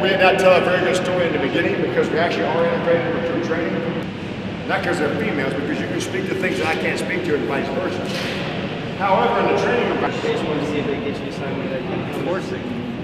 may not tell a very good story in the beginning because we actually are integrated in recruit training. Not because they're females, because you can speak to things that I can't speak to and vice versa. However, in the training, I just want to see if they get you something that you can force it.